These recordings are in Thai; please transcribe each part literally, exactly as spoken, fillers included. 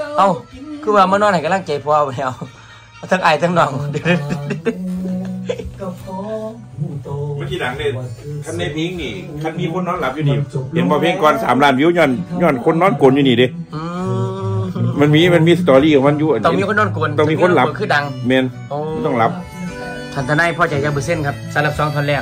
เอ้าคือว่ามานอนให้กำลังใจพ่อไปเอาทั้งไอ้ทั้งน้องเมื่อกี้หลังเนี่ยคันในพิงนี่คันมีคนนอนหลับอยู่นี่เห็นพอเพลงก่อนสามล้านวิวย้อนย้อนคนนอนกลนอยู่นี่ดิมันมีมันมีสตอรี่ของมันอยู่ต้องมีคนนอนกลนต้องมีคนหลับคือดังเมนต้องหลับทันทนายพ่อใจยังเปอร์เซ็นต์ครับสำหรับสองท่อนแรก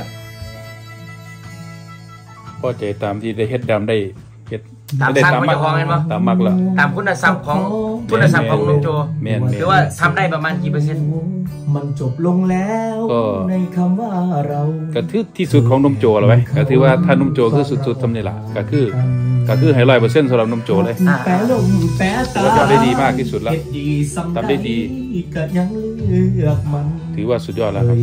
พ่อใจตามที่ได้เฮ็ดดำได้เฮ็ดตามสร้างของเจ้าของเห็นไหมตามมักละตามคุณธรรมของคุณธรรมของลุงโจหรือว่าทำได้ประมาณกี่เปอร์เซ็นต์มันจบลงแล้วในคำว่าเราก็ถือที่สุดของนมโจแล้วไหมก็ถือว่าถ้านมโจคือสุดๆทำนี่แหละก็คือก็คือให้ร้อยเปอร์เซ็นต์สำหรับนมโจเลยแปะลมแปะตาทำได้ดีมากที่สุดแล้วทำได้ดีถือว่าสุดยอดแล้วครับ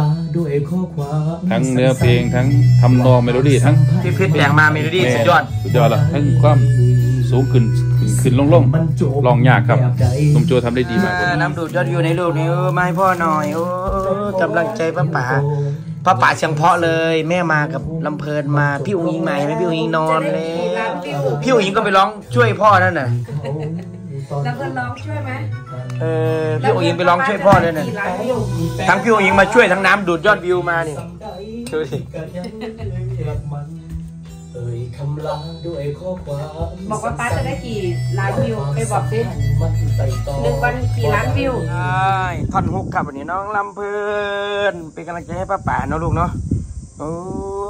ทั้งเนื้อเพลงทั้งทำนองเมโลดี้ทั้งที่เพชรแต่งมาเมโลดี้สุดยอดสุดยอดแล้วทั้งความสูงขึ้นขึ้นลงลงลองยากครับนมโจทำได้ดีมากน้ำดูดยอดวิวในลูกนี่มาให้พ่อหน่อยโอ้กำลังใจป้าป๋าป้าป๋าเสียงเพาะเลยแม่มากับลำเพลินมาพี่อุ้งอิงมาไหมพี่อุ้งอิงนอนเลยพี่อุ้งอิงก็ไปร้องช่วยพ่อนั่นน่ะลำเพลินร้องช่วยไหมเออพี่อุ้งอิงไปร้องช่วยพ่อเลยน่ะทั้งพี่อุ้งอิงมาช่วยทั้งน้ำดูดยอดวิวมานี่ดูสิบอกว่าป้าจะได้กี่ล้านวิวไปบอกสิหนึ่งวันกี่ล้านวิวใช่ท่อนฮุกครับวันนี้น้องลำเพลินเป็นกำลังใจให้ป้าป๋าเนาะลูกเนาะโอ้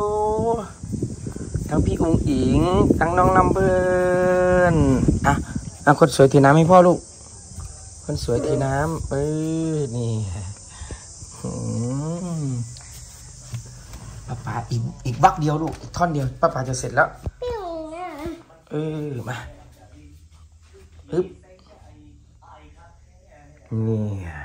ทั้งพี่อุ้งอิงทั้งน้องลำเพลินอ่ะเอาคนสวยทีน้ำให้พ่อลูกคนสวยทีน้ำเออนี่ป้าป๋าอีกอีกวักเดียวลูกอีกท่อนเดียวป้าป๋าจะเสร็จแล้วเออมาปึ๊บนี่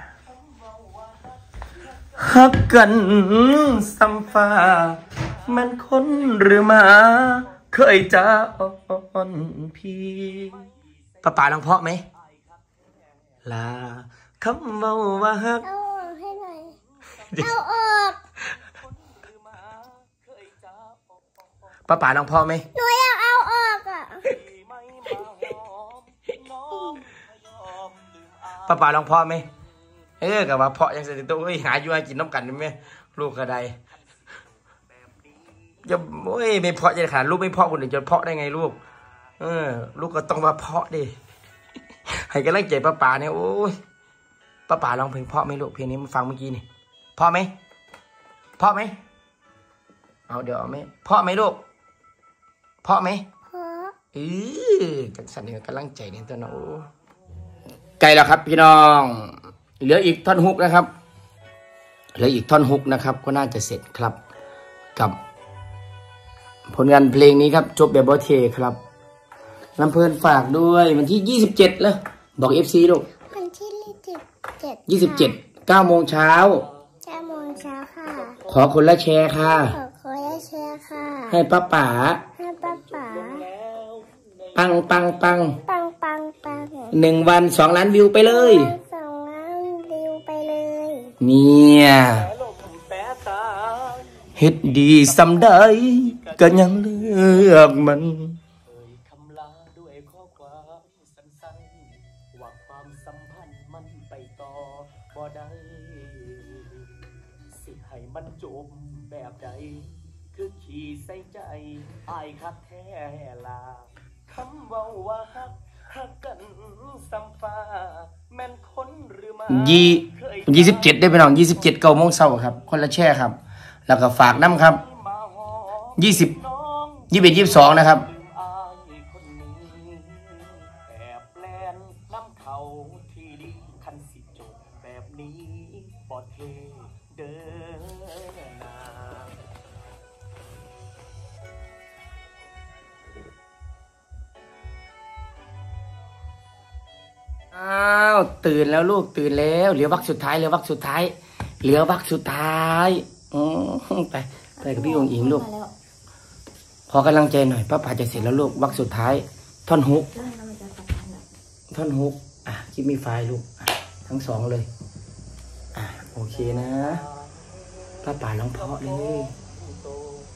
ฮักกันสัมฟ้ามันคนหรือมาเคยจะอ่อนพี่ป้าป๋าลองเพาะไหมลาคำเมาว่าฮักเอาให้หน่อยเอาออกป้าป๋าลองเพาะไหมหนูอยากเอาออกอ่ะป้าป๋าลองเพาะไหมเออกับว่าเพาะยังเสร็จตัวหาอยู่ให้กินน้ำกันได้ไหมลูกกระไดจะโอ้ยไม่เพาะจะขาดลูกไม่เพาะคนอื่นจะเพาะได้ไงลูกเออลูกก็ต้องมาเพาะดิให้กำลังใจป้าป๋าเนี่ยโอ้ยป้าป๋าลองเพลงเพาะไหมลูกเพลงนี้มันฟังเมื่อกี้นี่เพาะไหมเพาะไหมเอาเดี๋ยวเอาไหมเพาะไหมลูกเพาะไหมเพาะเออกันสั่นเนี่ยกำลังใจเนี่ยตัวน้องไกลแล้วครับพี่น้องเหลืออีกท่อนฮุกนะครับเหลืออีกท่อนฮุกนะครับก็น่าจะเสร็จครับกับผลงานเพลงนี้ครับจบแบบบอเทครับลำเพลินฝากด้วยวันที่ยี่สิบเจ็ดแล้วบอกเอฟซีลูกวันที่ยี่สิบเจ็ดยี่สิบเจ็ดเก้าโมงเช้าเก้าโมงเช้าค่ะขอคนละแชร์ค่ะขอคนละแชร์ค่ะให้ป้าป๋าให้ป้าป๋าปังปังปังปังปังปังหนึ่งวันสองล้านวิวไปเลยสองล้านวิวไปเลยเนี่ยเฮ็ดดีสำได้ก็ยังเลือกมันมันจบแบบใดคือขี่ใส่ใจอายคักแท้ลาคำเว้าว่าฮักฮักกันสัมฟ้าแม่นคนหรือมายี่ยี่สิบเจ็ดได้ไปน้องยี่สิบเจ็ดเก้าโมงเช้าครับคนละแช่ครับแล้วก็ฝากน้ำครับยี่สิบยี่สิบเอ็ดยี่สิบสองนะครับอ้าวตื่นแล้วลูกตื่นแล้วเหลือวักสุดท้ายเหลือวักสุดท้ายเหลือวักสุดท้ายอือไปไปกับพี่องค์หญิงลูกขอกำลังใจหน่อยป้าป๋าจะเสร็จแล้วลูกวักสุดท้ายท่อนฮุกท่อนฮุกอ่ะคลิปมีไฟลูกทั้งสองเลยอ่ะโอเคนะป้าป๋าลองเพาะเลย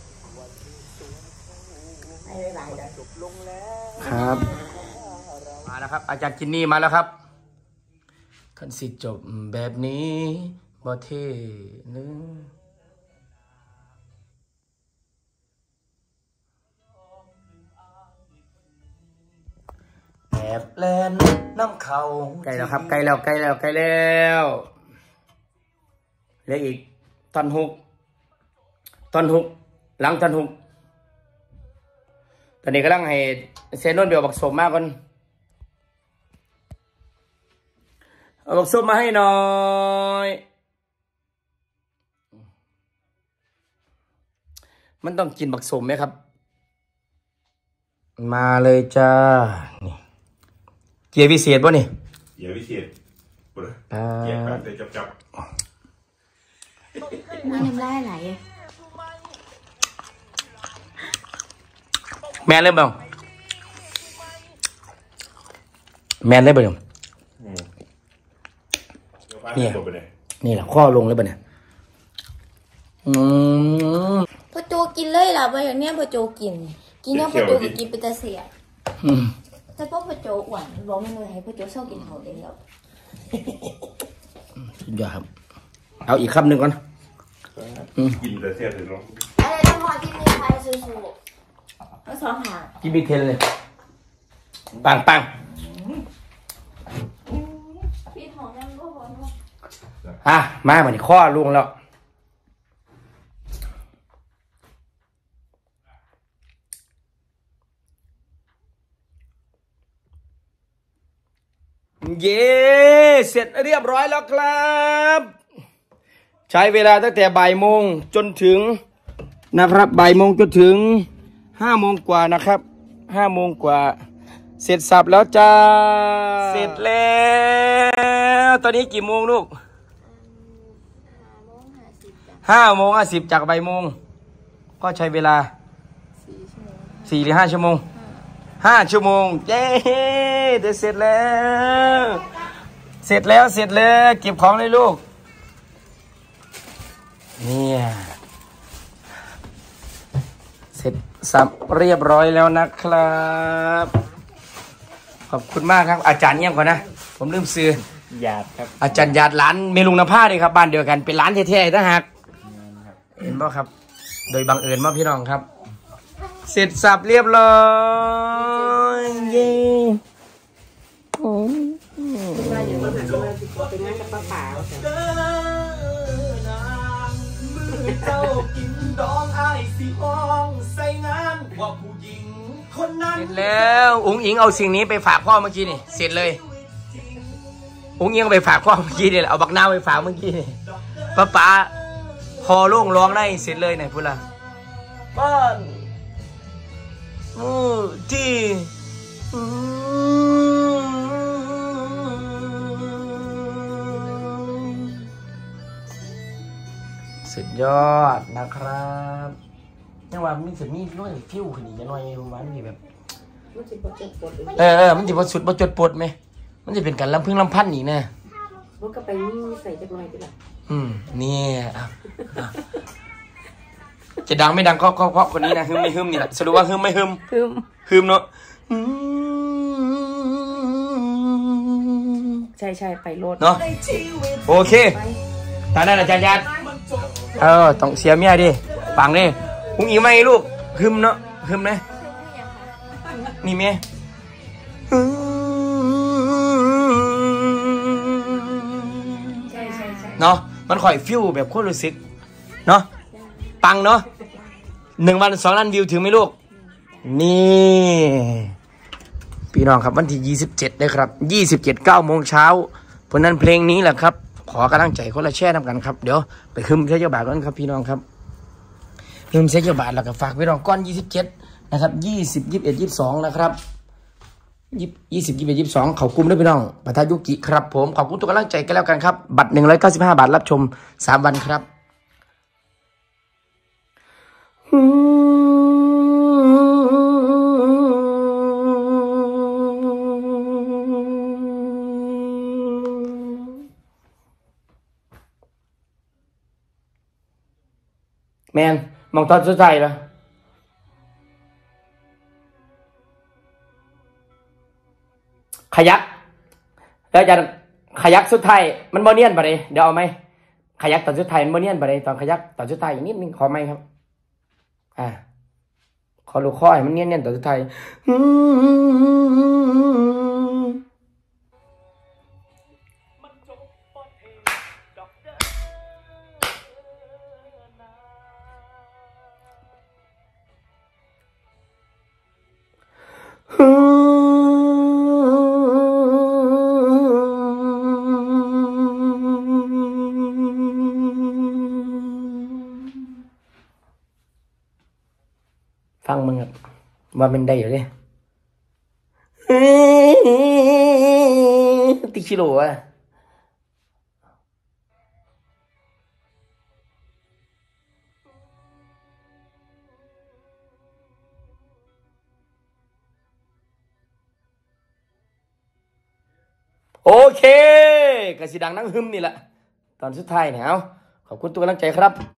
ครับไปมาแล้วครับอาจารย์จินนี่มาแล้วครับคันสิจบแบบนี้บ่เท่นึงแอบแลนน้ำเขาใกล้แล้วครับใกล้แล้วใกล้แล้วใกล้แล้วเหลืออีกตอนหกตอนหกหลังตอนหกตอนนี้กำลังให้เซนนเบียวบักสมมากก่อนเอาบักสมมาให้หน่อยมันต้องกินบักสมไหมครับมาเลยจ้านี่เกียร์พิเศษป่ะนี่เกียร์พิเศษปุ๊บเกียร์แบบเตะจับจับน้ำได้ไหลแมนเลยบ้างแมนเลยบ้างเนี่ยนี่แหละข้อลงเลยบ้างเนี่ยอืมพอโจกินเลยล่ะไปอย่างเนี้ยพอโจกินกินเนี่ยพอโจกินเป็นตาเสียแต่พอพอโจอ้วนบอกไม่เลยให้พอโจชอบกินเขาเองแล้วสุดยอดครับเอาอีกคำหนึ่งก่อนกินแต่เสียเลยเนาะอะไรต้องพอกินนี่ใครสู้ๆก็สองหางกินบิ๊กเทนเลยปังปังพี่หอมยังก็พอเนาะอ่ะมาเหมือนข้อลุงแล้วเย้เสร็จเรียบร้อยแล้วครับใช้เวลาตั้งแต่บ่ายโมงจนถึงนะครับบ่ายโมงจนถึงห้าโมงกว่านะครับห้าโมงกว่าเสร็จสับแล้วจ้าเสร็จแล้วตอนนี้กี่โมงลูกห้าโมงห้าสิบจากบ่ายโมงก็ใช้เวลาสี่หรือห้าชั่วโมงห้าชั่วโมงเย้เดี๋ยวเสร็จแล้วเสร็จแล้วเสร็จแล้วเก็บของเลยลูกเนี่ยเสร็จสับเรียบร้อยแล้วนะครับขอบคุณมากครับอาจารย์เยี่ยมก่อนนะผมลืมซื้อหยาดครับอาจารย์หยาดร้านเมลุงนภาเลยครับบ้านเดียวกันเป็นร้านแท้ๆถ้าหากเห็นป่ะครับโดยบังเอิญมาพี่น้องครับเสร็จสับเรียบร้อยเย้ว่าอย่างนั้นก็เลยเป็นงานกับป้าป๋าเจ้ากินดองไอสีห้องใส่งานว่าผู้หญิงคนนั้นเสร็จแล้วอุ๋งอิงเอาสิ่งนี้ไปฝากพ่อเมื่อกี้นี่เสร็จเลยอุ๋งอิงไปฝากพ่อเมื่อกี้นี่เอาบักน้าไปฝากเมื่อกี้นี่ป้าป๋าพอโล่งร้องได้เสร็จเลยไหนพูดละบ้านอือที่สุดยอดนะครับยังว่ามีจะมีด้วยฟิวขึ้นอีกหน่อยประมาณนี้แบบเออเออมันจะพอสุดพอจดปดไหมมันจะเป็นการลำพึ่งลำพันอีกนะมันก็ไปนี่ใส่จักหน่อยดีละอืมนี่อ่ะจะดังไม่ดังก็ก็เพราะคนนี้นะฮึมไม่ฮึมนี่แหละสรุปว่าฮึมไม่ฮึมฮึมฮึมเนาะใช่ใช่ไปโลดเนาะโอเคตาหน้าอาจารย์ยัดเออต้องเสียเมียดิปังดิพุงอีไม่ลูกฮึมเนาะฮึมนะนี่เมียเนาะมันค่อยฟิวแบบโคตรรู้สึกเนาะปังเนาะหนึ่งวันสองล้านวิวถึงไหมลูกนี่พี่น้องครับวันที่ยี่สิบเจ็ดได้ครับยี่สิบเจ็ดเก้าโมงเช้าเพราะนั้นเพลงนี้แหละครับขอกำลังใจคนละแช่ทำกันครับเดี๋ยวไปคึมเช้าบาทก่อนครับพี่น้องครับคึมเช้าบาทแล้วก็ฝากพี่น้องก้อนยี่สิบเจ็ดนะครับยี่สิบยี่สิบเอ็ดยี่สิบสองนะครับยี่ยี่สิบยี่สิบเอ็ดยี่สิบสองเขากลุ่มด้วยพี่น้องปะทายุกิครับผมขอบคุณทุกกำลังใจกันแล้วกันครับบัตรหนึ่งร้อยเก้าสิบห้าบาทรับชมสามวันครับแมนมองตอนสุดท้ายเหรอขยักแล้วอาจารย์ขยักสุดท้ายมันโมเนียนไปเลยเดี๋ยวเอาไหมขยักตอนสุดท้ายมันโมเนียนไปเลยตอนขยักตอนสุดท้ายอีกนิดนึงขอไหมครับอ่าขอลูกข้อให้มันเนียนเนียนตอนสุดท้ายฟังมึงครับว่าเป็นได้อยู่เลยติชิโร่อะโอเคกระสีดังนั่งหึมนี่แหละตอนสุดท้ายเนี่ยเอาขอบคุณทุกกำลังใจครับ